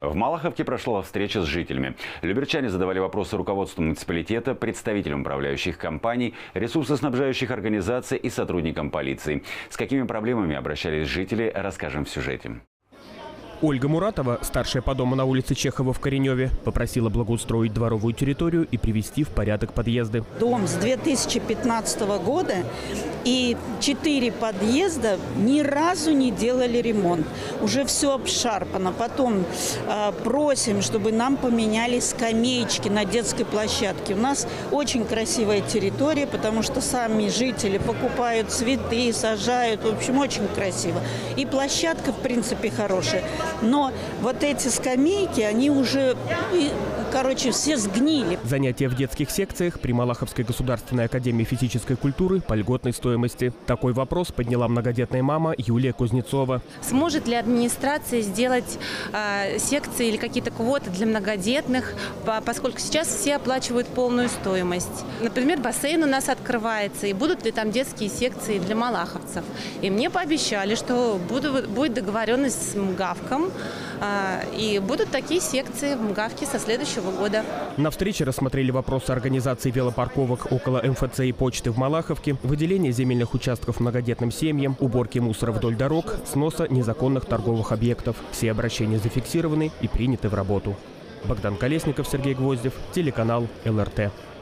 В Малаховке прошла встреча с жителями. Люберчане задавали вопросы руководству муниципалитета, представителям управляющих компаний, ресурсоснабжающих организаций и сотрудникам полиции. С какими проблемами обращались жители, расскажем в сюжете. Ольга Муратова, старшая по дому на улице Чехова в Кореневе, попросила благоустроить дворовую территорию и привести в порядок подъезды. Дом с 2015 года и 4 подъезда ни разу не делали ремонт. Уже все обшарпано. Потом просим, чтобы нам поменяли скамеечки на детской площадке. У нас очень красивая территория, потому что сами жители покупают цветы, сажают. В общем, очень красиво. И площадка, в принципе, хорошая. Но вот эти скамейки, они уже, все сгнили. Занятия в детских секциях при Малаховской государственной академии физической культуры по льготной стоимости. Такой вопрос подняла многодетная мама Юлия Кузнецова. Сможет ли администрация сделать секции или какие-то квоты для многодетных, поскольку сейчас все оплачивают полную стоимость? Например, бассейн у нас открывается, и будут ли там детские секции для малаховцев? И мне пообещали, что будет договоренность с МГАВком, и будут такие секции в МГАВке со следующего года. На встрече рассмотрели вопросы организации велопарковок около МФЦ и почты в Малаховке, выделения земельных участков многодетным семьям, уборки мусора вдоль дорог, сноса незаконных торговых объектов. Все обращения зафиксированы и приняты в работу. Богдан Колесников, Сергей Гвоздев, телеканал ЛРТ.